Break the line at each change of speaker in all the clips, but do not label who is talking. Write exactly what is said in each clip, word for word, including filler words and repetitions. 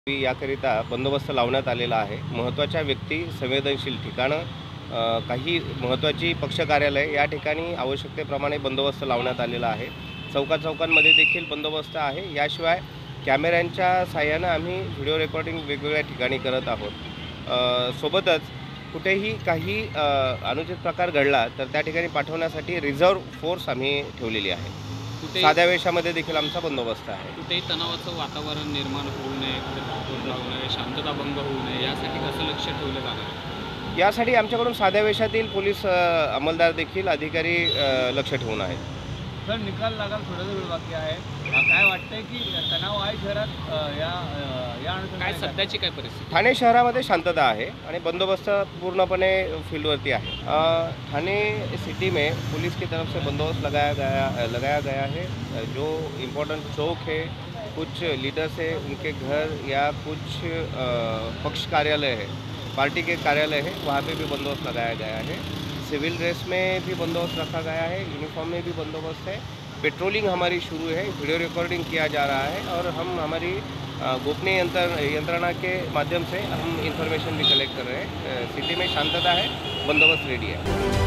याकरिता बंदोबस्त लावण्यात आलेला आहे। महत्त्वाच्या व्यक्ती, संवेदनशील ठिकाणं, अ, काही महत्त्वाची पक्ष कार्यालय या ठिकाणी आवश्यकतेप्रमाणे बंदोबस्त लावण्यात आलेला आहे। चौका-चौकांमध्ये देखील बंदोबस्त आहे। याशिवाय कॅमेऱ्यांच्या सहाय्यानं आम्ही व्हिडिओ रेकॉर्डिंग वेगवेगळ्या ठिकाणी करत आहोत। अ, सोबतच कुठेही काही अ, अनुचित प्रकार घडला तर त्या ठिकाणी पाठवण्यासाठी रिझर्व्ह फोर्स आम्ही ठेवलेली आहे।
कुठे
साध्या वेशामध्ये देखील आमचा बंदोबस्त आहे।
कुठेही तणावाचं वातावरण निर्माण होऊ नये, कुठे धाकधूक लागू नये, शांतता भंग होऊ नये यासाठी कसं लक्ष ठेवलं जाणार आहे?
यासाठी आमच्याकडून साध्या वेशातील पोलीस अ, अंमलदार देखील अधिकारी अ, लक्ष ठेवून आहेत।
सर, निकाल लागायला थोडा वेळ बाकी आहे। अ, काय वाटतंय की तणाव आहे शहरात अ, या अ, या
काय सध्याची काय परिस्थिती?
ठाणे शहरामध्ये शांतता है और बंदोबस्त पूर्णपणे फील्डवरती है। अ, ठाणे सिटी में पुलिस की तरफ से बंदोबस्त लगाया गया लगाया गया है। जो इम्पोर्टेंट चौक है, कुछ लीडर्स है, उनके घर या कुछ अ, पक्ष कार्यालय है, पार्टी के कार्यालय है, वहाँ पे भी बंदोबस्त लगाया गया है। सिविल ड्रेस में भी बंदोबस्त रखा गया है, यूनिफॉर्म में भी बंदोबस्त है। पेट्रोलिंग हमारी शुरू है, वीडियो रिकॉर्डिंग किया जा रहा है और हम हमारी गोपनीय यंत्र यंत्रणा के माध्यम से हम इंफॉर्मेशन भी कलेक्ट कर रहे हैं। सिटी में शांतता है, बंदोबस्त रेडी है।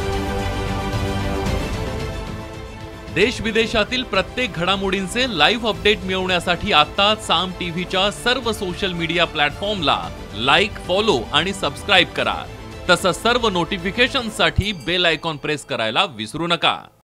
देश विदेशातील प्रत्येक घडामोडींचे लाईव्ह अपडेट मिळवण्यासाठी आता साम टीव्हीच्या सर्व सोशल मीडिया प्लॅटफॉर्मला लाईक, फॉलो आणि सबस्क्राईब करा। तसंच सर्व नोटिफिकेशनसाठी बेल आयकॉन प्रेस करायला विसरू नका।